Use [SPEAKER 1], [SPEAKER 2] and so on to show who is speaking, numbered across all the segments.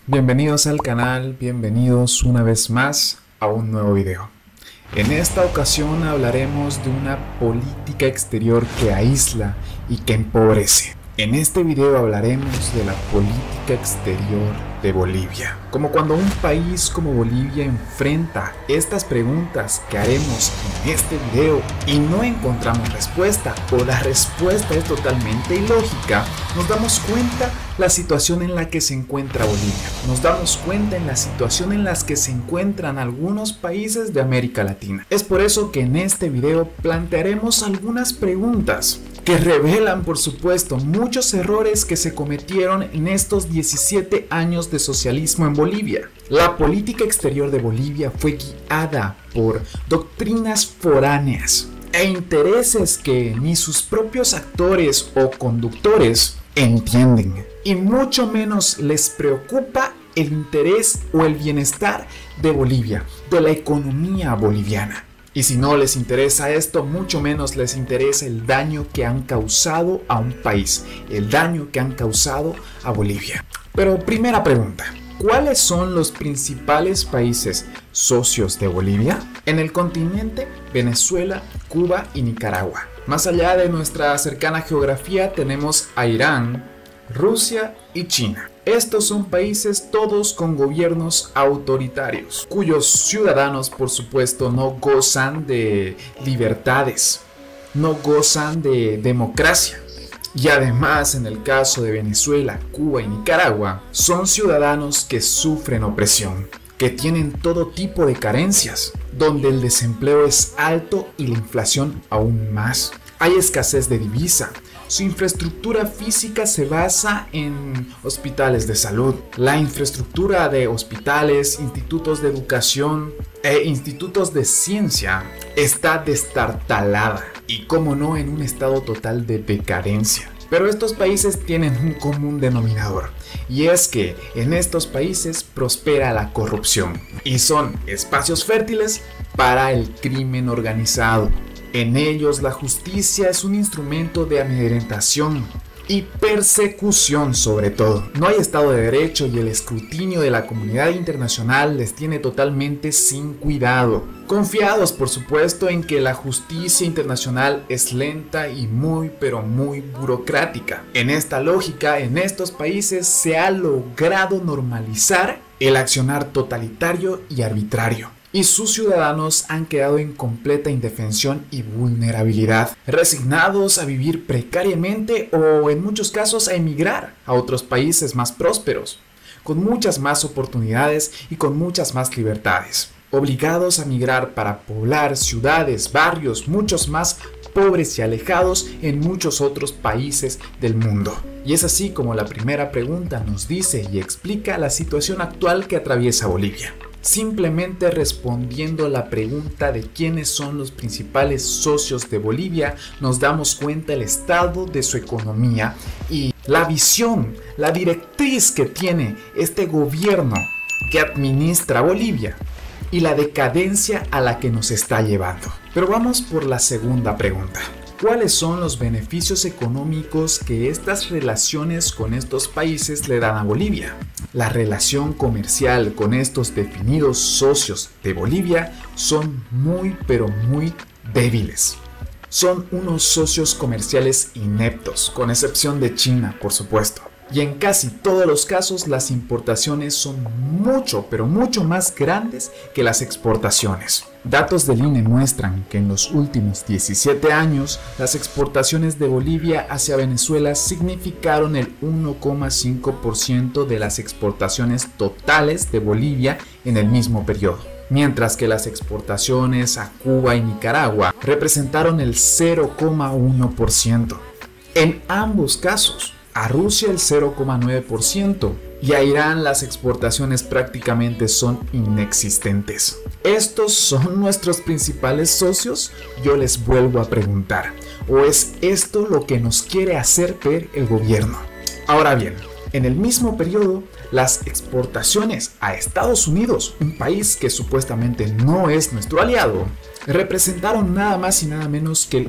[SPEAKER 1] Bienvenidos al canal, bienvenidos una vez más a un nuevo video. En esta ocasión hablaremos de una política exterior que aísla y que empobrece. En este video hablaremos de la política exterior de Bolivia. Como cuando un país como Bolivia enfrenta estas preguntas que haremos en este video y no encontramos respuesta o la respuesta es totalmente ilógica, nos damos cuenta la situación en la que se encuentra Bolivia. Nos damos cuenta en la situación en la que se encuentran algunos países de América Latina. Es por eso que en este video plantearemos algunas preguntas que revelan, por supuesto, muchos errores que se cometieron en estos 17 años de socialismo en Bolivia. La política exterior de Bolivia fue guiada por doctrinas foráneas e intereses que ni sus propios actores o conductores entienden, y mucho menos les preocupa el interés o el bienestar de Bolivia, de la economía boliviana. Y si no les interesa esto, mucho menos les interesa el daño que han causado a un país, el daño que han causado a Bolivia. Pero primera pregunta, ¿cuáles son los principales países socios de Bolivia? En el continente, Venezuela, Cuba y Nicaragua. Más allá de nuestra cercana geografía tenemos a Irán, Rusia y China. Estos son países todos con gobiernos autoritarios, cuyos ciudadanos, por supuesto, no gozan de libertades, no gozan de democracia. Y además, en el caso de Venezuela, Cuba y Nicaragua, son ciudadanos que sufren opresión, que tienen todo tipo de carencias, donde el desempleo es alto y la inflación aún más. Hay escasez de divisa. Su infraestructura física se basa en hospitales de salud. La infraestructura de hospitales, institutos de educación e institutos de ciencia está destartalada y, como no, en un estado total de decadencia. Pero estos países tienen un común denominador, y es que en estos países prospera la corrupción y son espacios fértiles para el crimen organizado. En ellos la justicia es un instrumento de amedrentación y persecución sobre todo. No hay Estado de Derecho y el escrutinio de la comunidad internacional les tiene totalmente sin cuidado. Confiados, por supuesto, en que la justicia internacional es lenta y muy burocrática. En esta lógica, en estos países se ha logrado normalizar el accionar totalitario y arbitrario, y sus ciudadanos han quedado en completa indefensión y vulnerabilidad, resignados a vivir precariamente o en muchos casos a emigrar a otros países más prósperos, con muchas más oportunidades y con muchas más libertades, obligados a migrar para poblar ciudades, barrios muchos más pobres y alejados en muchos otros países del mundo. Y es así como la primera pregunta nos dice y explica la situación actual que atraviesa Bolivia. Simplemente respondiendo a la pregunta de quiénes son los principales socios de Bolivia, nos damos cuenta del estado de su economía y la visión, la directriz que tiene este gobierno que administra Bolivia y la decadencia a la que nos está llevando. Pero vamos por la segunda pregunta. ¿Cuáles son los beneficios económicos que estas relaciones con estos países le dan a Bolivia? La relación comercial con estos definidos socios de Bolivia son muy débiles. Son unos socios comerciales ineptos, con excepción de China, por supuesto. Y en casi todos los casos las importaciones son mucho más grandes que las exportaciones. Datos del INE muestran que en los últimos 17 años las exportaciones de Bolivia hacia Venezuela significaron el 1,5% de las exportaciones totales de Bolivia en el mismo periodo, mientras que las exportaciones a Cuba y Nicaragua representaron el 0,1%. En ambos casos, a Rusia el 0,9% y a Irán las exportaciones prácticamente son inexistentes. ¿Estos son nuestros principales socios? Yo les vuelvo a preguntar. ¿O es esto lo que nos quiere hacer ver el gobierno? Ahora bien, en el mismo periodo, Las exportaciones a Estados Unidos, un país que supuestamente no es nuestro aliado, representaron nada más y nada menos que el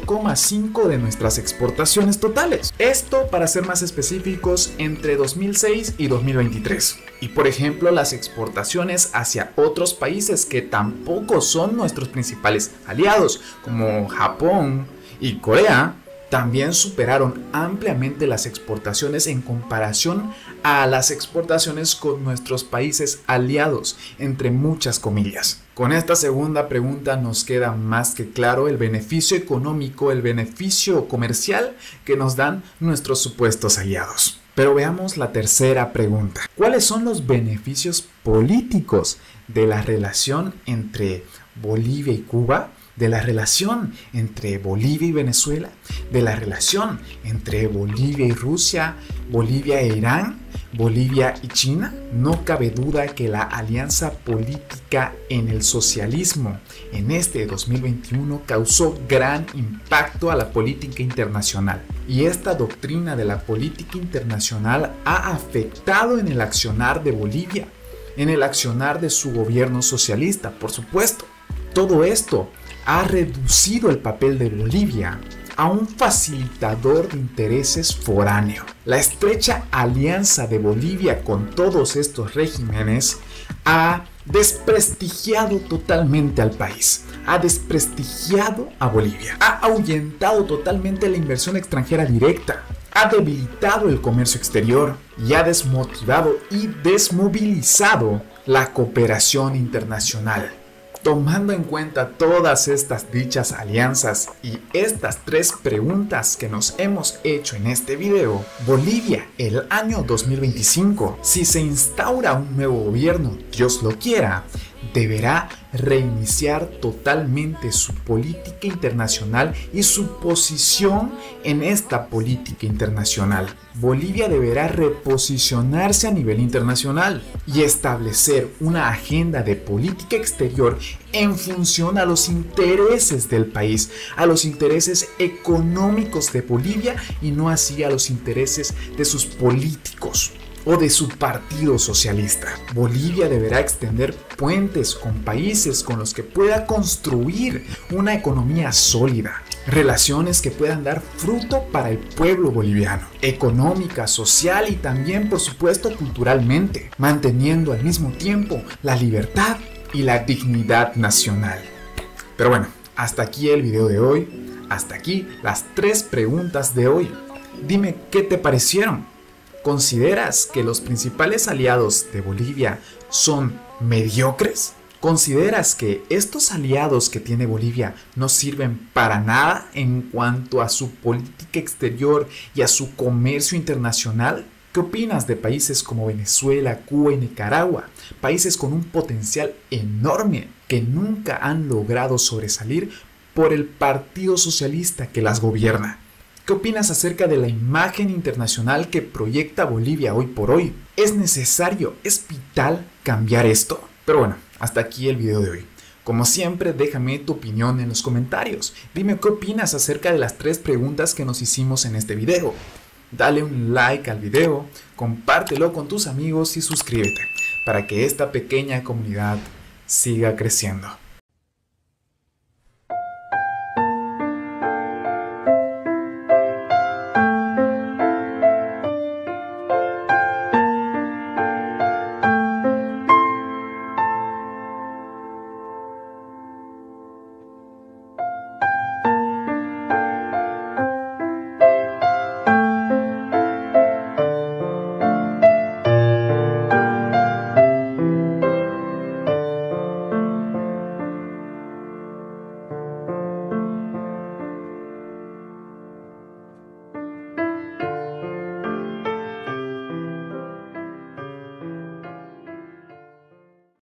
[SPEAKER 1] 8,5% de nuestras exportaciones totales. Esto, para ser más específicos, entre 2006 y 2023. Y por ejemplo, las exportaciones hacia otros países que tampoco son nuestros principales aliados, como Japón y Corea, también superaron ampliamente las exportaciones en comparación a las exportaciones con nuestros países aliados, entre muchas comillas. Con esta segunda pregunta nos queda más que claro el beneficio económico, el beneficio comercial que nos dan nuestros supuestos aliados. Pero veamos la tercera pregunta. ¿Cuáles son los beneficios políticos de la relación entre Bolivia y Cuba? De la relación entre Bolivia y Venezuela, de la relación entre Bolivia y Rusia, Bolivia e Irán, Bolivia y China. No cabe duda que la alianza política en el socialismo en este 2021 causó gran impacto a la política internacional. Y esta doctrina de la política internacional ha afectado en el accionar de Bolivia, en el accionar de su gobierno socialista, por supuesto. Todo esto ha reducido el papel de Bolivia a un facilitador de intereses foráneo. La estrecha alianza de Bolivia con todos estos regímenes ha desprestigiado totalmente al país, ha desprestigiado a Bolivia, ha ahuyentado totalmente la inversión extranjera directa, ha debilitado el comercio exterior y ha desmotivado y desmovilizado la cooperación internacional. Tomando en cuenta todas estas dichas alianzas y estas tres preguntas que nos hemos hecho en este video, Bolivia el año 2025, si se instaura un nuevo gobierno, Dios lo quiera, deberá reiniciar totalmente su política internacional y su posición en esta política internacional. Bolivia deberá reposicionarse a nivel internacional y establecer una agenda de política exterior en función a los intereses del país, a los intereses económicos de Bolivia y no así a los intereses de sus políticos o de su partido socialista. Bolivia deberá extender puentes con países con los que pueda construir una economía sólida, relaciones que puedan dar fruto para el pueblo boliviano, económica, social y también, por supuesto, culturalmente, manteniendo al mismo tiempo la libertad y la dignidad nacional. Pero bueno, hasta aquí el video de hoy, hasta aquí las tres preguntas de hoy. Dime qué te parecieron. ¿Consideras que los principales aliados de Bolivia son mediocres? ¿Consideras que estos aliados que tiene Bolivia no sirven para nada en cuanto a su política exterior y a su comercio internacional? ¿Qué opinas de países como Venezuela, Cuba y Nicaragua? Países con un potencial enorme que nunca han logrado sobresalir por el Partido Socialista que las gobierna. ¿Qué opinas acerca de la imagen internacional que proyecta Bolivia hoy por hoy? ¿Es necesario, es vital cambiar esto? Pero bueno, hasta aquí el video de hoy. Como siempre, déjame tu opinión en los comentarios. Dime qué opinas acerca de las tres preguntas que nos hicimos en este video. Dale un like al video, compártelo con tus amigos y suscríbete para que esta pequeña comunidad siga creciendo.